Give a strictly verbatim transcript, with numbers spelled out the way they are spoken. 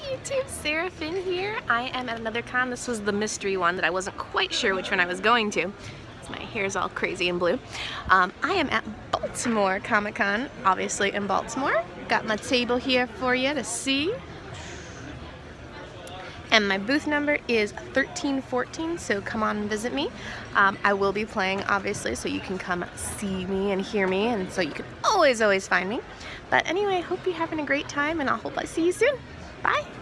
YouTube, Sarah Finn here. I am at another con. This was the mystery one that I wasn't quite sure which one I was going to. My hair's all crazy and blue. Um, I am at Baltimore Comic Con, obviously in Baltimore. Got my table here for you to see. And my booth number is thirteen fourteen, so come on and visit me. Um, I will be playing, obviously, so you can come see me and hear me, and so you can always, always find me. But anyway, I hope you're having a great time, and I hope I see you soon. Bye!